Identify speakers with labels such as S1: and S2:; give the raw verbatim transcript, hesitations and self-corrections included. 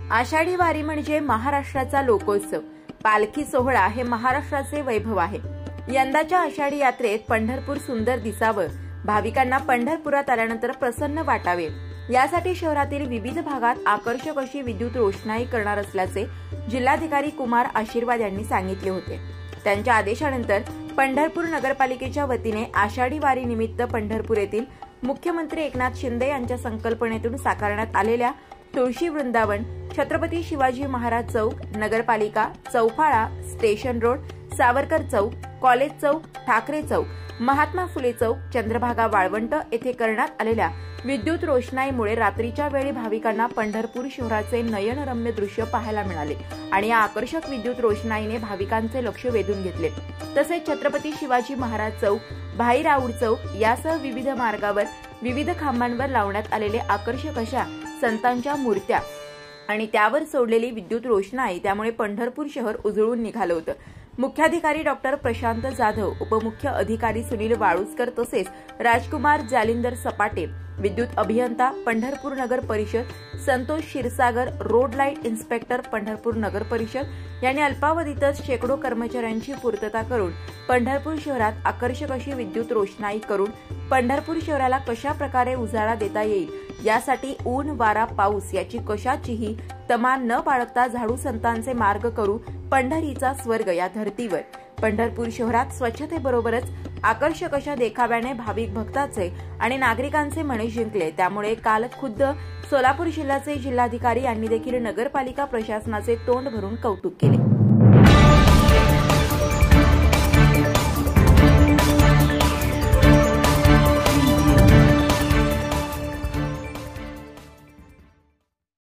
S1: आषाढी वारी म्हणजे महाराष्ट्राचा लोकोत्सव। पालखी सोहळा हे महाराष्ट्राचे वैभव आहे। यंदाच्या आषाढी यात्रेत पंढरपूर सुंदर दिसावं, भाविकांना पंढरपुरात आल्यानंतर प्रसन्न वाटावे यासाठी शहरातील विविध भागात आकर्षक अशी विद्युत रोषणाई करणार असल्याचे जिल्हाधिकारी कुमार आशीर्वाद यांनी सांगितले होते। त्यांच्या आदेशानंतर पंढरपूर नगरपालिकेच्या वतीने आषाढी वारी निमित्त पंढरपूर येथील मुख्यमंत्री एकनाथ शिंदे यांच्या संकल्पनेतून साकारण्यात आलेल्या तुळशी वृंदावन, छत्रपती शिवाजी महाराज चौक, नगरपालिका, Chauphala, station road, Savarkar Chowk, college Chowk, Thackeray Chowk, Mahatma Phule Chowk, Chandrabhaga वाळवंट येथे करण्यात आलेल्या विद्युत रोषणाईमुळे रात्रीच्या वेळी भाविकांना पंढरपूर शहराचे नयनरम्य दृश्य पाहायला मिळाले आणि या आकर्षक विद्युत रोषणाईने भाविकांचे लक्ष वेधून घेतले। तसेच छत्रपती शिवाजी महाराज चौक, भाई राऊळ चौक यासह विविध मार्गावर विविध खांबांवर लावण्यात आलेले आकर्षक अशा संतांच्या मूर्त्या आणि त्यावर सोडलेली विद्युत रोषणाई त्यामुळे पंढरपूर शहर उजळून निघालं होतं। मुख्याधिकारी डॉक्टर प्रशांत जाधव, उपमुख्य अधिकारी सुनील वाळुस्कर तसेच राजकुमार जालिंदर सपाटे, विद्युत अभियंता Pandharpur Nagar Parishad Santosh Kshirsagar, road light inspector Pandharpur Nagar Parishad यांनी अल्पावधीतच शेकडो कर्मचाऱ्यांची पूर्तता करून पंढरपूर शहरात आकर्षक अशी विद्युत रोषणाई करून पंढरपूर शहराला कशा प्रकारे उजाळा देता येईल यासाठी ऊन, वारा, पाऊस याची कशाचीही तमा न बाळगता झाडू संतांचे मार्ग करू पंढरीचा स्वर्ग या धर्तीवर पंढरपूर शहरात स्वच्छतेबरोबरच आकर्षक अशा देखाव्याने भाविक भक्ताचे आणि नागरिकांचे मने जिंकले। त्यामुळे काल खुद्द सोलापूर जिल्ह्याचे जिल्हाधिकारी यांनी देखील नगरपालिका प्रशासनाचे तोंड भरून कौतुक केले।